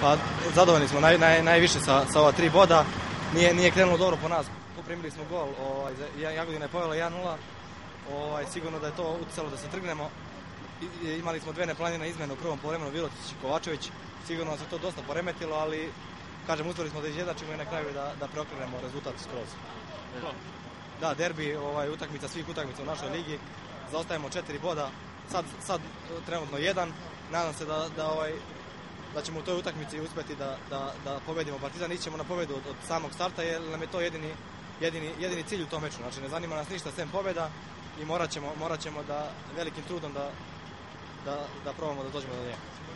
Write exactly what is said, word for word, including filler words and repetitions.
Pa zadovoljni smo naj, naj, najviše sa, sa ova tri boda. Nije, nije krenulo dobro po nas. Poprimili smo gol, ovaj, Jagodina je povela jedan nula. Ovaj, sigurno da je to uticalo da se trgnemo. I, imali smo dve neplanirane izmene u prvom poluvremenu, Virotić i Kovačević. Sigurno se to dosta poremetilo, ali kažem, uspjeli smo da izjednačimo i na kraju da, da preokrenemo rezultat skroz. Da, derbi, ovaj, utakmica svih utakmica u našoj ligi. Zaostajemo četiri boda, sad, sad trenutno jedan. Nadam se da, da, ovaj, da ćemo u toj utakmici uspjeti da, da, da pobedimo Partizan. Ićemo na pobedu od, od samog starta jer nam je to jedini, jedini, jedini cilj u tom meču. Znači, ne zanima nas ništa sem pobjeda i morat ćemo, morat ćemo da velikim trudom da, da, da probamo da dođemo do nje.